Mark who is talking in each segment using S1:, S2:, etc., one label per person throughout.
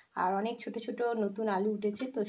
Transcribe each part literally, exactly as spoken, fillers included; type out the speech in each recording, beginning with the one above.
S1: আর অনেক ছোট ছোট নতুন আলু উঠেছে। তো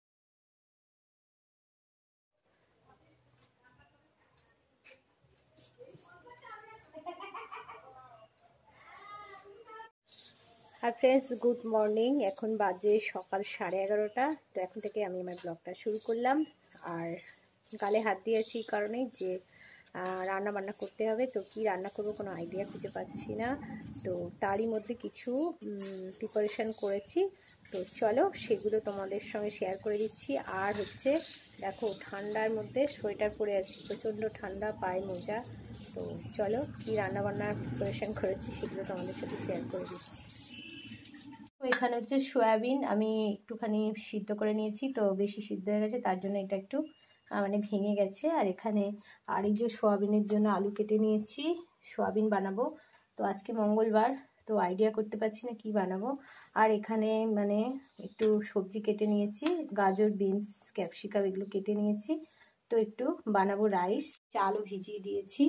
S1: আর ফ্রেন্ডস, গুড মর্নিং। এখন বাজে সকাল সাড়ে এগারোটা। তো এখন থেকে আমি আমার ব্লগটা শুরু করলাম। আর গালে হাত দিয়েছি এই কারণেই যে রান্না বান্না করতে হবে। তো কি রান্না করবো কোনো আইডিয়া খুঁজে পাচ্ছি না। তো তারই মধ্যে কিছু প্রিপারেশান করেছি। তো চলো সেগুলো তোমাদের সঙ্গে শেয়ার করে দিচ্ছি। আর হচ্ছে দেখো, ঠান্ডার মধ্যে সোয়েটার পরে আছি, প্রচণ্ড ঠান্ডা, পায়ে মোজা। তো চলো কি রান্না বান্নার প্রিপারেশান করেছি সেগুলো তোমাদের সাথে শেয়ার করে দিচ্ছি। তো এখানে হচ্ছে সয়াবিন আমি একটুখানি সিদ্ধ করে নিয়েছি। তো বেশি সিদ্ধ হয়ে গেছে, তার জন্য এটা একটু মানে ভেঙে গেছে। আর এখানে আর এই যে সয়াবিনের জন্য আলু কেটে নিয়েছি, সয়াবিন বানাবো। তো আজকে মঙ্গলবার, তো আইডিয়া করতে পারছি না কি বানাবো। আর এখানে মানে একটু সবজি কেটে নিয়েছি, গাজর, বিনস, ক্যাপসিকাম এগুলো কেটে নিয়েছি। তো একটু বানাবো রাইস, চালও ভিজিয়ে দিয়েছি।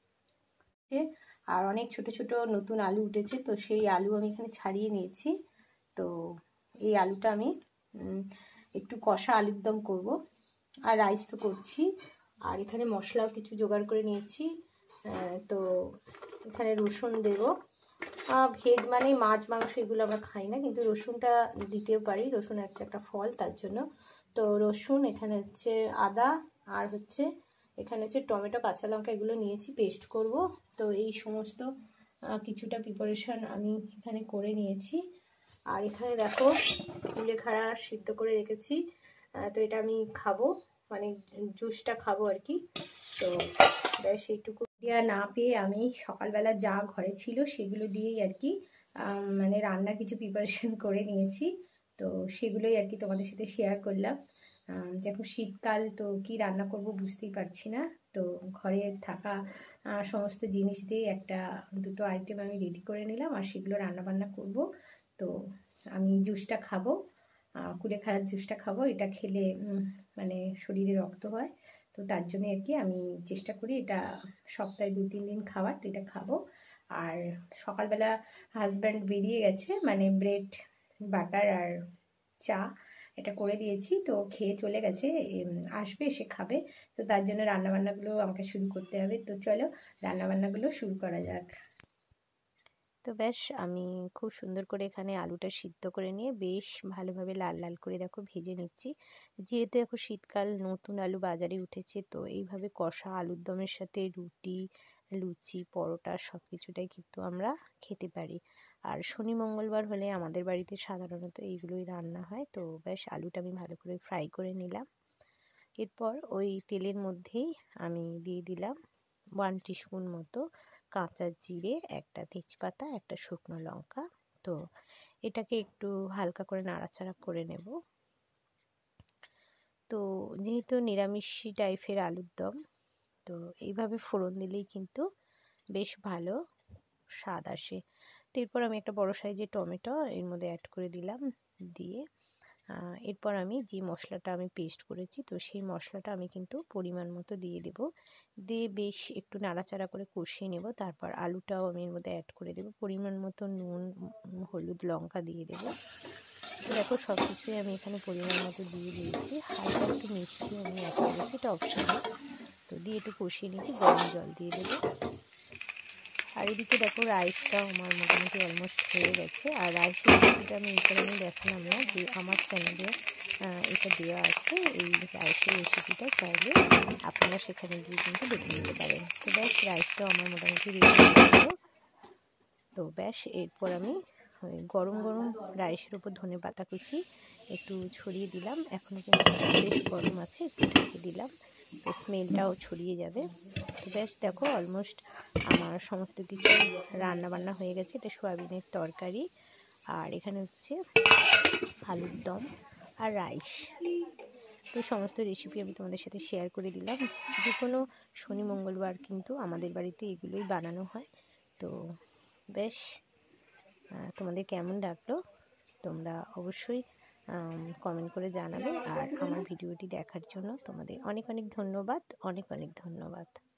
S1: আর অনেক ছোট ছোট নতুন আলু উঠেছে। তো সেই আলু আমি এখানে ছাড়িয়ে নিয়েছি। তো এই আলুটা আমি একটু কষা আলুর দম করব। আর রাইস তো করছি। আর এখানে মশলাও কিছু জোগাড় করে নিয়েছি। তো এখানে রসুন দেব। ভেজ মানে মাছ মাংস এগুলো আমরা খাই না, কিন্তু রসুনটা দিতেও পারি, রসুন হচ্ছে একটা ফল, তার জন্য। তো রসুন, এখানে হচ্ছে আদা, আর হচ্ছে এখানে হচ্ছে টমেটো, কাঁচা লঙ্কা এগুলো নিয়েছি, পেস্ট করব। তো এই সমস্ত কিছুটা প্রিপারেশন আমি এখানে করে নিয়েছি। আর এখানে দেখো কুলেখাড়া সিদ্ধ করে রেখেছি। তো এটা আমি খাবো, মানে জুসটা খাবো আর কি। তো ব্যাস এইটুকু দিয়া না পেয়ে আমি সকালবেলা যা ঘরে ছিল সেগুলো দিয়েই আর কি মানে রান্নার কিছু প্রিপারেশন করে নিয়েছি। তো সেগুলোই আর কি তোমাদের সাথে শেয়ার করলাম। যখন শীতকাল, তো কি রান্না করব বুঝতেই পারছি না। তো ঘরে থাকা সমস্ত জিনিস দিয়ে একটা দুটো আইটেম আমি রেডি করে নিলাম, আর সেগুলো রান্না বান্না করব। তো আমি জুসটা খাবো, কুলেখাড়ার জুসটা খাবো। এটা খেলে মানে শরীরে রক্ত হয়, তো তার জন্য আর কি আমি চেষ্টা করি এটা সপ্তাহে দু তিন দিন খাওয়ার। তো এটা খাবো। আর সকালবেলা হাজব্যান্ড বেরিয়ে গেছে, মানে ব্রেড বাটার আর চা এটা করে দিয়েছি। তো খেয়ে চলে গেছে, আসবে এসে খাবে। তো তার জন্য রান্নাবান্নাগুলো আমাকে শুরু করতে হবে। তো চলো রান্নাবান্নাগুলো শুরু করা যাক। তো ব্যাস আমি খুব সুন্দর করে এখানে আলুটা সিদ্ধ করে নিয়ে বেশ ভালোভাবে লাল লাল করে দেখো ভেজে নিচ্ছি। যেহেতু এখন শীতকাল, নতুন আলু বাজারে উঠেছে, তো এইভাবে কষা আলুর দমের সাথে রুটি, লুচি, পরোটা সব কিছুটাই কিন্তু আমরা খেতে পারি। আর শনি মঙ্গলবার হলে আমাদের বাড়িতে সাধারণত এইগুলোই রান্না হয়। তো ব্যাস আলুটা আমি ভালো করে ফ্রাই করে নিলাম। এরপর ওই তেলের মধ্যেই আমি দিয়ে দিলাম ওয়ান টিস্পুন মতো কাঁচা জিরে, একটা তেজপাতা, একটা শুকনো লঙ্কা। তো এটাকে একটু হালকা করে নাড়াচাড়া করে নেব। তো যেহেতু নিরামিষি টাইপের আলুর দম, তো এইভাবে ফোড়ন দিলেই কিন্তু বেশ ভালো স্বাদ আসে। তো এরপর আমি একটা বড় সাইজের টমেটো এর মধ্যে অ্যাড করে দিলাম। দিয়ে এরপর আমি যে মশলাটা আমি পেস্ট করেছি, তো সেই মশলাটা আমি কিন্তু পরিমাণ মতো দিয়ে দেব। দিয়ে বেশ একটু নাড়াচাড়া করে কষিয়ে নেব। তারপর আলুটাও আমি এর মধ্যে অ্যাড করে দেব। পরিমাণ মতো নুন, হলুদ, লঙ্কা দিয়ে দেব। দেখো সব কিছুই আমি এখানে পরিমাণ মতো দিয়ে দিয়েছি। হালকা একটু মিষ্টি আমি অ্যাড করেছি, এটা অপশনাল। তো দিয়ে একটু কষিয়ে নিয়েছি, গরম জল দিয়ে দেবো। আর এদিকে দেখো রাইসটাও আমার মোটামুটি অলমোস্ট হয়ে গেছে। আর রাইসের রেসিপিটা আমি এই কারণে দেখালাম না, যে আমার চ্যানেলে এটা দেওয়া আছে, এই রাইসের রেসিপিটা চাইলে আপনারা সেখানে গিয়ে কিন্তু দেখে নিতে পারেন। তো ব্যাস রাইসটাও আমার মোটামুটি রেডি হয়ে গেল। তো ব্যাস এরপর আমি গরম গরম রাইসের উপর ধনে পাতা কুচি একটু ছড়িয়ে দিলাম। এখনও কিন্তু বেশ গরম আছে, একটু ঢেকে দিলাম, তো স্মেলটাও ছড়িয়ে যাবে। তো ব্যাস দেখো অলমোস্ট আমার সমস্ত কিছু রান্না বান্না হয়ে গেছে। এটা সয়াবিনের তরকারি, আর এখানে হচ্ছে আলুর দম আর রাইস। তো সমস্ত রেসিপি আমি তোমাদের সাথে শেয়ার করে দিলাম। যে কোনো শনি মঙ্গলবার কিন্তু আমাদের বাড়িতে এগুলোই বানানো হয়। তো বেশ তোমাদের কেমন লাগলো তোমরা অবশ্যই কমেন্ট করে জানাবে। আর আমার ভিডিওটি দেখার জন্য তোমাদের অনেক অনেক ধন্যবাদ, অনেক অনেক ধন্যবাদ।